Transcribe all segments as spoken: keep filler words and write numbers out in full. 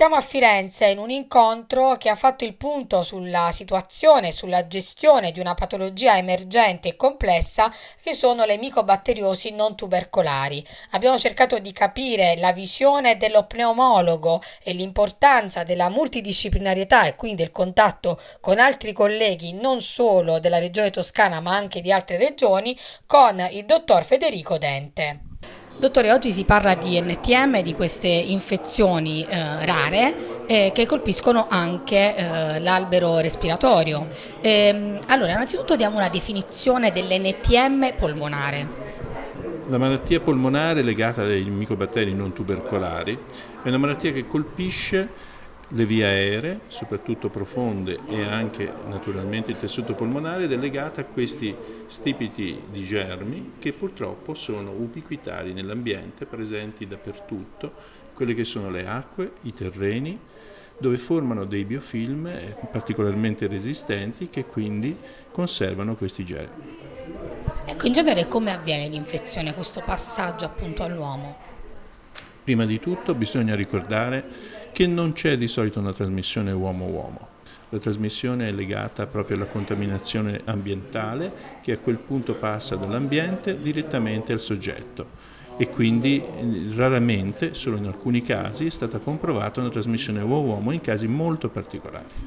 Siamo a Firenze in un incontro che ha fatto il punto sulla situazione, sulla gestione di una patologia emergente e complessa che sono le micobatteriosi non tubercolari. Abbiamo cercato di capire la visione dello pneumologo e l'importanza della multidisciplinarietà e quindi del contatto con altri colleghi non solo della regione Toscana ma anche di altre regioni con il dottor Federico Dente. Dottore, oggi si parla di N T M, di queste infezioni eh, rare eh, che colpiscono anche eh, l'albero respiratorio. Ehm, allora, innanzitutto diamo una definizione dell'N T M polmonare. La malattia polmonare legata ai micobatteri non tubercolari è una malattia che colpisce le vie aeree, soprattutto profonde, e anche naturalmente il tessuto polmonare, ed è legata a questi stipiti di germi che purtroppo sono ubiquitari nell'ambiente, presenti dappertutto, quelle che sono le acque, i terreni, dove formano dei biofilm particolarmente resistenti che quindi conservano questi germi. Ecco, in genere come avviene l'infezione, questo passaggio appunto all'uomo? Prima di tutto bisogna ricordare che non c'è di solito una trasmissione uomo-uomo. La trasmissione è legata proprio alla contaminazione ambientale che a quel punto passa dall'ambiente direttamente al soggetto e quindi raramente, solo in alcuni casi, è stata comprovata una trasmissione uomo-uomo in casi molto particolari.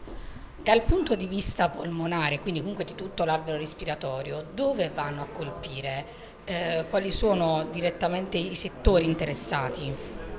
Dal punto di vista polmonare, quindi comunque di tutto l'albero respiratorio, dove vanno a colpire? Eh, quali sono direttamente i settori interessati?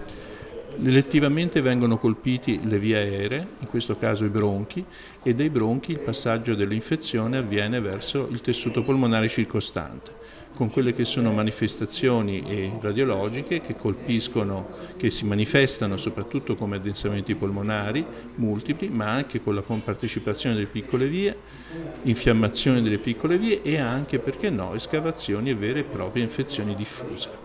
Elettivamente vengono colpiti le vie aeree, in questo caso i bronchi, e dai bronchi il passaggio dell'infezione avviene verso il tessuto polmonare circostante, con quelle che sono manifestazioni radiologiche che colpiscono, che si manifestano soprattutto come addensamenti polmonari multipli, ma anche con la compartecipazione delle piccole vie, infiammazione delle piccole vie e anche, perché no, escavazioni e vere e proprie infezioni diffuse.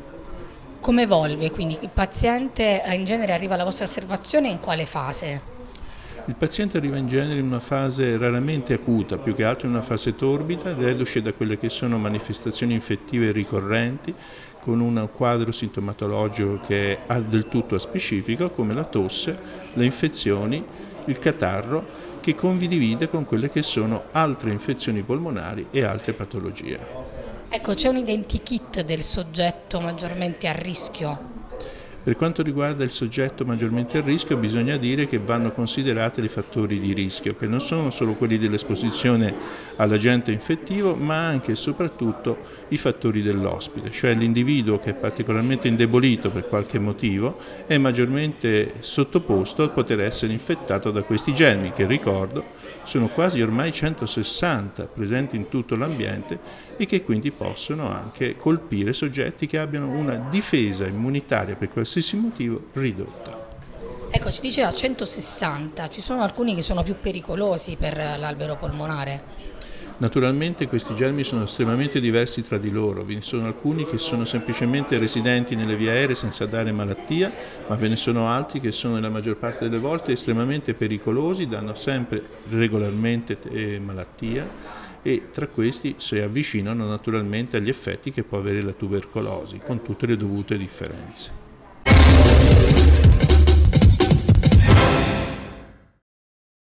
Come evolve? Quindi il paziente in genere arriva alla vostra osservazione in quale fase? Il paziente arriva in genere in una fase raramente acuta, più che altro in una fase torbida, reduce da quelle che sono manifestazioni infettive ricorrenti, con un quadro sintomatologico che è del tutto aspecifico, come la tosse, le infezioni, il catarro, che condivide con quelle che sono altre infezioni polmonari e altre patologie. Ecco, c'è un identikit del soggetto maggiormente a rischio? Per quanto riguarda il soggetto maggiormente a rischio, bisogna dire che vanno considerati i fattori di rischio, che non sono solo quelli dell'esposizione all'agente infettivo, ma anche e soprattutto i fattori dell'ospite, cioè l'individuo che è particolarmente indebolito per qualche motivo è maggiormente sottoposto a poter essere infettato da questi germi, che ricordo sono quasi ormai centosessanta presenti in tutto l'ambiente e che quindi possono anche colpire soggetti che abbiano una difesa immunitaria per qualsiasi motivo ridotta. Ecco, ci diceva centosessanta, ci sono alcuni che sono più pericolosi per l'albero polmonare. Naturalmente questi germi sono estremamente diversi tra di loro, ve ne sono alcuni che sono semplicemente residenti nelle vie aeree senza dare malattia, ma ve ne sono altri che sono nella maggior parte delle volte estremamente pericolosi, danno sempre regolarmente malattia e tra questi si avvicinano naturalmente agli effetti che può avere la tubercolosi, con tutte le dovute differenze.